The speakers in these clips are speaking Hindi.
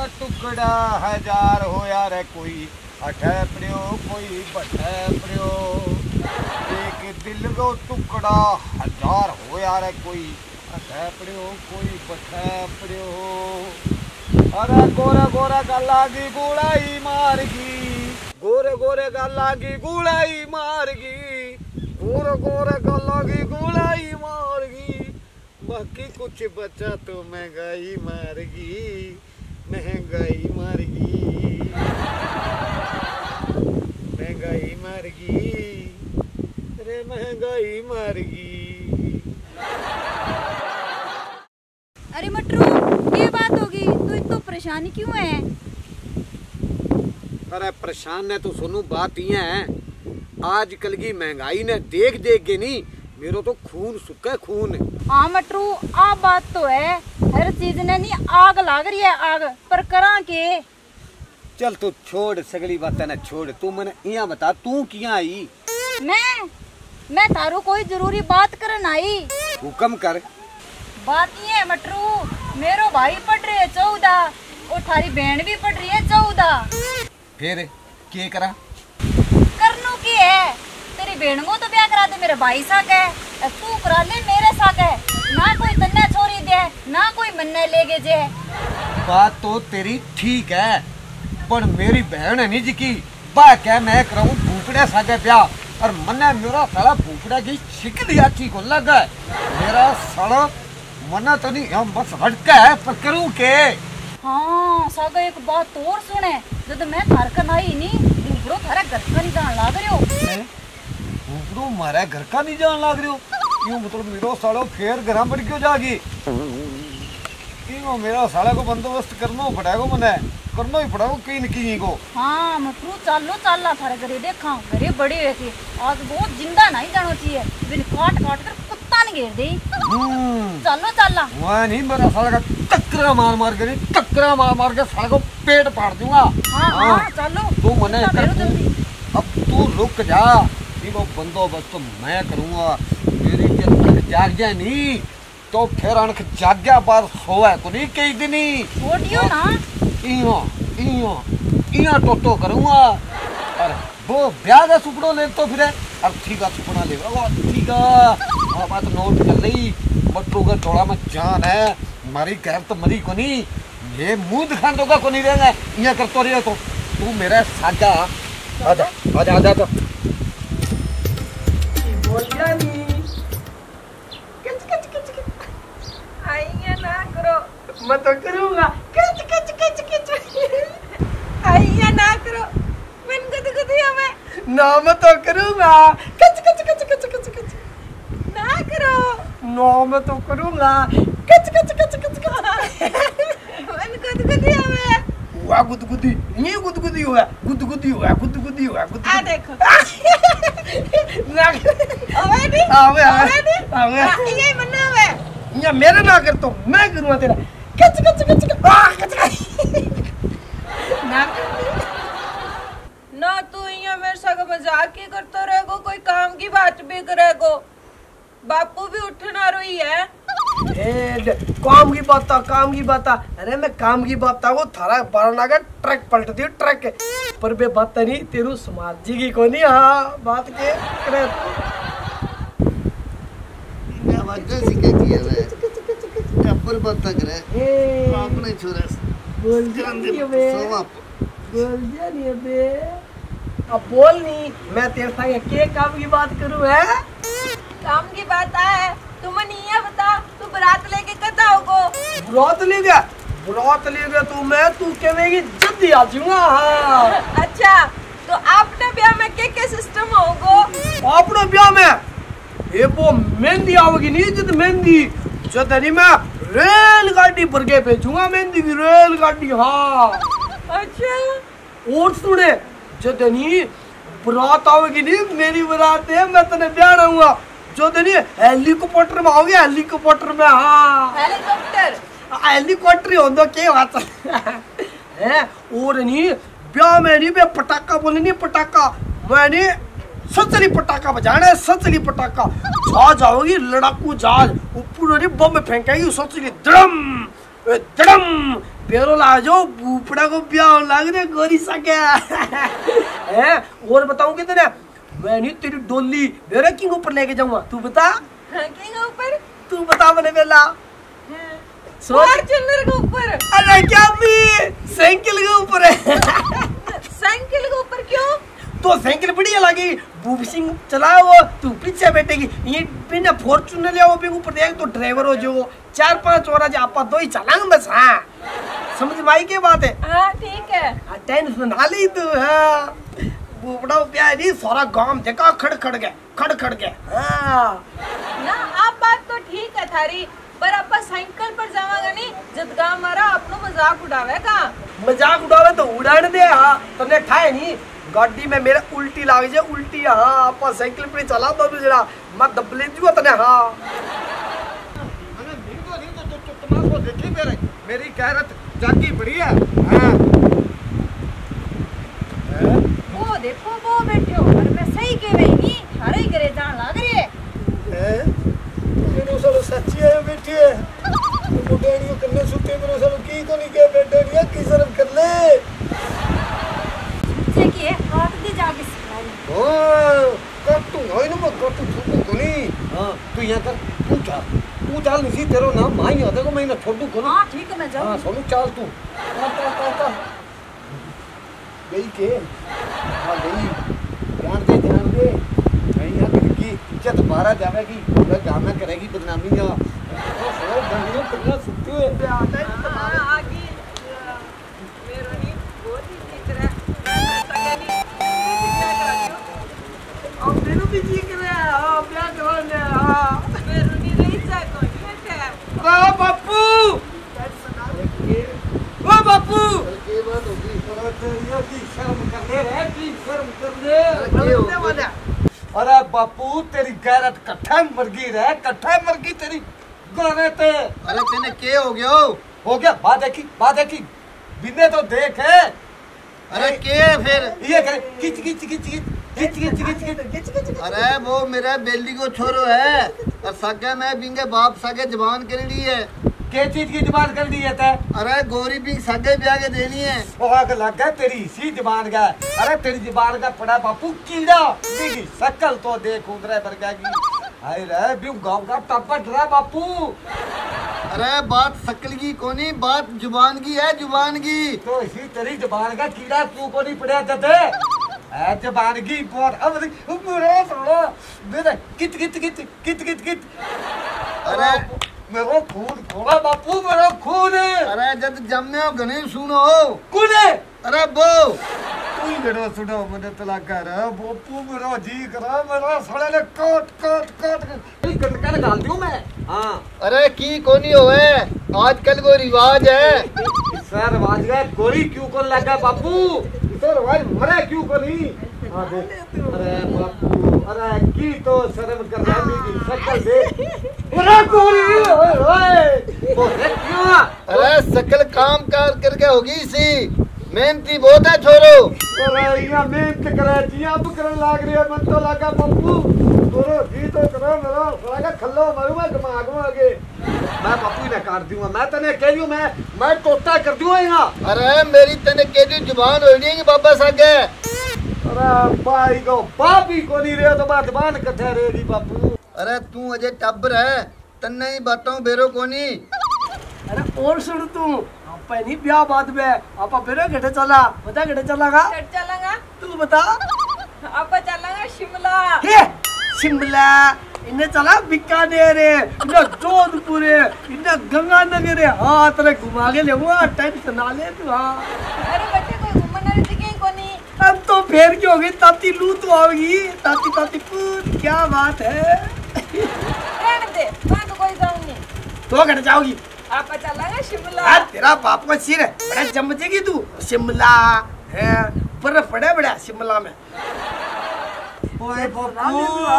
टुकड़ा हजार होया रे कोई अठे पड़ियो कोई बठे पड़ियो। एक दिल को टुकड़ा हजार होया रे कोई अठे पड़ियो कोई बठे पड़ियो। अरे गोरे गोरे गला की गुड़ाई मारगी, गोरे गोरे गला की गुड़ाई मारगी, गोरे गोरे गला की गुड़ाई मारगी। बाकी कुछ बचा तो महंगाई मारगी, महंगाई मारगी, महंगाई मारगी, अरे महंगाई मारगी। अरे मटरू ये बात होगी, तू इतना परेशानी क्यों है? अरे परेशान ने तो सुनू बात ही है, आजकल की महंगाई ने देख देख के नहीं मेरे तो खून सुखा खून। हाँ मटरू आ बात तो है, हर चीज ने नहीं आग लाग रही है आग पर करा के। चल तू छोड़ सगली बातें ना छोड़, तू मैंने यहाँ बता तू किया आई? मैं थारू कोई जरूरी बात करन आई। हुक्म कर। बात ये है मटरू, मेरो भाई पढ़ रहे है 14 और थारी बहन भी पढ़ रही है 14। फिर क्या करा? करनू की है, तेरी बहन को तो ब्याह करा दे मेरे भाई साथ है, तू करा ले मेरे साथ है। ना कोई तन्ने छोरी दे ना कोई मन्ने लेगे जे। बात तो तेरी ठीक है पर मेरी बहन है नहीं जी की बा क्या मैं कराऊं भूपड़े सागे ब्याह और मन्ने मेरा साला भूपड़ा की शिकली अच्छी को लगा मेरा साला मना तो नहीं हम बस हटका है पर करूं के। हाँ सागा एक बात और सुने, जब मैं थार कन आई नहीं भूपड़ो थारे घर का नहीं जान लाग रहे हो। भूपड़ो मारे घर का नहीं जान लाग रहे हो क्यों? मतलब मेरो सालो फिर घर पर क्यों जागी? क्यों मेरा साला को बंदोबस्त करना पड़ेगा, मने करना ही पड़ेगा कहीं न कहीं को। हाँ मटरू चालो चलना थारे घरे देखा घरे बड़ी हुए थी आज बहुत जिंदा नहीं जाना चाहिए, बिन काट काट कर कुत्ता नहीं घेर दे। चलो चलना वह नहीं मेरा साला का टक्करा मार मार के टक्करा मार मार के साला को पेट फाड़ दूंगा। हाँ हाँ चलो तू मने अब तू रुक जा, वो बंदोबस्त तो मैं करूंगा। मेरी जब जाग जाए नहीं तो फिर अणख जाग गया बार सोए तो नहीं कई दिन ही छोड़ियो ना इयो इयो इया टोटो करूंगा। और वो ब्याह का सुपड़ो ले तो फिर अर्थी का सुपना ले ठीक है बात नोट कर ली। बट्टू का थोड़ा में जान है मारी गैर तो मरी को नहीं, ये मुंह दिखान दोगा को नहीं रहेगा इया करतो रहे तो तू मेरा साजा आजा आजा आजा तो बोल गया नहीं कच कच कच कच आइए ना करो मैं तो करूंगा कच कच कच कच आइए ना करो मन गुद हमें ना मैं तो करूंगा कच कच कच कच कच कच ना करो नो मैं तो करूंगा कच कच कच कच कच मन गुद हमें हुआ गुदगुदी ये गुदगुदी हुआ गुदगुदी हुआ गुदगुदी हुआ गुदगुदी। आ देखो ना अबे नहीं अबे ये मन्ना है ये मेरा ना कर तो मैं करूंगा तेरा कच कच कच कच ना ना तू ये मेरे साथ मजाक ही करता रहेगो, कोई काम की बात भी करेगो। बापू भी उठना रही है काम की बात अरे मैं काम की बात वो थारा बारना का ट्रक पलट दियो ट्रक पर बे बात नहीं तेरू समाज जी की को नहीं। हाँ बात के करे क्या बात कैसी कहती है वे कपल बात करे अपने छोरे बोल दिया बे बोल दिया नहीं बे अब बोल नहीं मैं तेरे साथ के काम की बात करूं है काम की बात है तुम नहीं बता तू बारात लेके कदा होगो? बुरात ले गया तू कहेगी जल्दी आ जाऊंगा। हाँ अच्छा तो आपने ब्याह में क्या सिस्टम होगो? आपने ब्याह में ये वो मेहंदी आओगी नहीं जब मेहंदी जब नहीं मैं रेलगाड़ी पर के भेजूंगा मेहंदी की रेलगाड़ी। हाँ अच्छा और सुने जब नहीं बारात आओगी नहीं मेरी बारात है मैं तेने ब्याह रहूंगा जो नहीं हेलीकॉप्टर में आओगे हेलीकॉप्टर में। हाँ हेलीकॉप्टर होता क्या बात है और नहीं ब्याह में नहीं बे पटाखा बोले नहीं पटाखा मैंने सचली पटाखा बजाना है सचली पटाखा जहाज आओगी लड़ाकू जहाज ऊपर नहीं बम फेंकेगी सचली धड़म जड़म पेरो लाजो बूपड़ा को ब्याह लाग रहे गोरी सा क्या है। और बताऊं कितने मैं नहीं तेरी डोली मेरे किंग ऊपर लेके जाऊंगा। तू बता किंग ऊपर? तू बता मैंने बेला फॉर्च्यूनर के ऊपर। अरे क्या भी साइकिल के ऊपर है। साइकिल के ऊपर क्यों? तो साइकिल बढ़िया लगी बूब सिंह चलाओ वो तू पीछे बैठेगी। ये बिना फॉर्च्यूनर लिया वो भी ऊपर देख तो ड्राइवर हो जो 4-5 और आज आपा दो ही चलाएंगे बस। हाँ समझ भाई की बात है। हाँ ठीक है। टेंशन ना ली तू। हाँ बूबड़ा प्यार नहीं सारा गांव देखा खड़ गए। हाँ ना आप बात तो ठीक है थारी पर अपा साइकिल पर जावांगा नहीं जब गांव मारा अपनो मजाक उड़ावेगा। मजाक उड़ावे तो उड़ाने दे। हाँ तुमने ठाए नहीं गाड़ी में मेरे उल्टी लाग जाए उल्टी। हाँ आप साइकिल पे चला दो जरा मैं दबले जुआ तने। हाँ तुमको देखी मेरी गैरत जागी पड़ी है। हाँ वो देखो वो बैठो और मैं सही कह रही नहीं थारे ही करे जान लाग रही है। मेरे सालो सच्ची है बेटी है मुडेड़ियो करने सुते मेरे सालो की तो नहीं के बेटेड़िया की शर्म कर ले। से की है हाथ दे जाके सिखाई। ओ कट्टू होई न मत कट्टू छुपू कोनी। हां तू यहां कर तू चाल नहीं तेरो नाम माई है देखो मैं ना छोटू को। हां ठीक है मैं जाऊं। हां सोनू चाल तू चल गई के। हां गई ध्यान दे नहीं यहां की इज्जत बारा जावेगी पूरा गांव में करेगी बदनामी। या ओ सो गंडियों करना सुते है आगे मेरो नी बहुत ही दिख रहा है तगनी दिखा करा क्यों अब मेरू भी जी कर रहा है। हाँ ब्याह करवाने। हाँ मेरो नी रही जा कोई है। अरे बापू ओ बापू के बात होगी पर तेरिया की शर्म कर ले रे की शर्म कर ले। अरे बापू तेरी गैरत कट्ठा मरगी रे कट्ठा मरगी तेरी गैरत। अरे तेने के हो गया बात देखी बिने तो देख है। अरे के है फिर ये करे खिच। अरे वो मेरा बेली को छोरो है और सगे मैं बिंगे बाप सगे जबान कर ली है। के चीज की जुबान कर दी है ते? अरे गोरी बिंग सगे ब्याह के देनी है। बहुत लग गया तेरी इसी जुबान का। अरे तेरी जुबान का पड़ा बापू कीड़ा बिगी शकल तो देख उधरे बरगा की। हाय रे बिउ गांव का टपट रहा बापू। अरे बात शकल की कोनी बात जुबान की है जुबान की। तो इसी तेरी जुबान का कीड़ा क्यों को नहीं पड़ा जाते है जुबान की बहुत अब मेरा थोड़ा मेरे कित। अरे मेरा खून खोला बापू मेरा खून। अरे जब जमने हो घने सुनो कौन? अरे वो तू ही मेरा सुनो मैंने तला कर बापू मेरा जी करा मेरा साले ने काट कर डाल दूं मैं। हाँ अरे की कोनी होए आजकल को रिवाज है। सर रिवाज है गोरी क्यों को लगा बापू तो रिवाज मरे क्यों को नहीं। हाँ देख अरे बापू अरे की तो शर्म कर रही की शक्ल देख अरे गोरी ओए क्यों। अरे शकल काम कार करके होगी सी मेहनती बहुत है छोरो। अरे यहाँ मेहनत करे जी अब करने लाग रही है मन तो लगा बापू दोनों जी तो करो मेरा लगा खल्लो मारूंगा दिमाग में आगे मैं बापू ने काट दूंगा। मैं तने कह दूं मैं टोटा कर दूंगा यहाँ। अरे मेरी तने केडी जुबान हो रही है बाबा सागे। अरे भाई को बाप ही को नहीं रहे तो बात जबान कथे रहेगी बापू। अरे तू अजय टब्बर है तन्ने ही बताऊं बेरो कोनी। अरे और सुन तू आपा नहीं ब्याह बाद में आपा फिर घटे चला बता घटे चलागा चलांगा तू बता। आपा चलांगा शिमला। हे शिमला इन्हें चला बीकानेर इन्हें जोधपुर इन्हें गंगानगर। हाँ तेरे घुमा के ले टेंशन ना ले तू। हाँ अरे बच्चे कोई घूमने वाली जगह को नहीं। अब तो फेर की होगी ताती लू तो आओगी ताती पूत क्या बात है। रहने दे मैं तो कोई जाऊंगी। तो घट जाओगी आपा चलांगा शिमला। तेरा बाप का सिर है बड़ा जमजेगी तू। शिमला है बर्फ पड़े बड़ा शिमला में। ओए बापू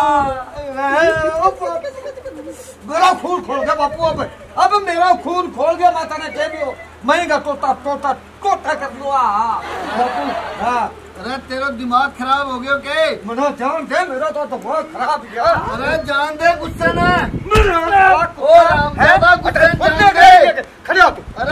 मेरा खून खोल गया बापू अब मेरा खून खोल गया माता ने कह दियो मैं का टोटा कर लूंगा बापू। हाँ अरे तेरा दिमाग खराब हो गया के मनो जान दे मेरा तो दिमाग खराब गया। अरे जान दे गुस्सा ना मेरा गुस्सा जान दे। खड़े हो तू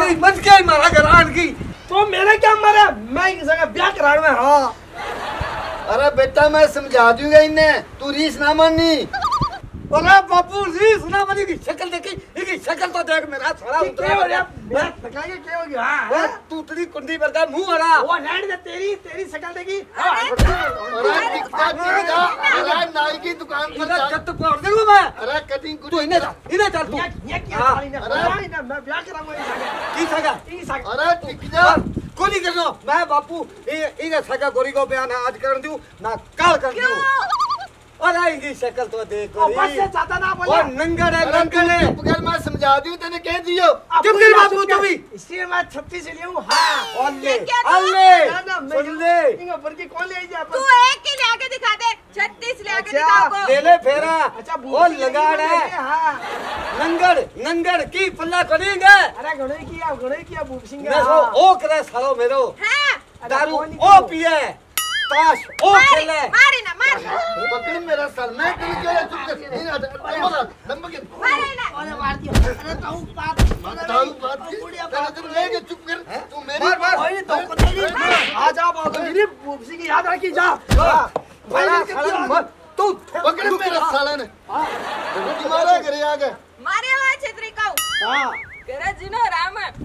कोई मत के मारा घरान की तो मेरे क्या मरे मैं किसी का ब्याह कराने में हाँ अरे बेटा मैं समझा दूंगा इन्हें तू रीस ना मानी अरे बापू जी सुना मनी की शक्ल देखी इनकी शक्ल तो देख मेरा सारा क्या हो गया मैं थकागे क्या हो गया हाँ तूतरी कुंडी पर का मुंह हरा वो लैंड दे तेरी शक्ल देखी अरे टिकटा अरे नाई की दुकान पर इधर जा कट पकड़ दूंगा मैं अरे कटिंग तू इन्हें चल तू ये क्या वाली ना मैं ब्याह कराऊंगा की सगा ई सगा अरे टिक जा को नहीं करना मैं बापू इन्हें सगा गोरी को बयान आज कर दूं ना काल कर दूं अरे इनकी शक्ल तो देख ओ बस से ज्यादा ना बोले और नंगर है नंगर है पकड़ मैं समझा दूं तेने कह दियो चुप कर बापू तू भी इसलिए मैं 36 से लिया हूं हां अल्ले अल्ले सुन ले इंगा पर की कौन ले जा तू एक ही लेके दिखा दे 36 लेके दिखाओ ले ले फेरा अच्छा और लगाड़ है हां नंगड़ की पल्ला करेंगे अरे गणोई किया भूप सिंह मैं सो ओ करे सालो मेरो हां दारू ओ पिए ताश ओ खेले मारे ना मार पकड़ मेरा सर मैं तेरे क्या चुप कर नहीं ना लंबा के मारे ना अरे मार दिया अरे ताऊ बात तेरे तुम ले के चुप कर तू मेरी मार ओए तो को तेरी आ जा बात मेरी भूप सिंह की याद रखी जा बड़ा साला मत तू पकड़ मेरा साला ने तुम्हारा घरे आ गए मारे हुआ छतरी का हां करे जिनो राम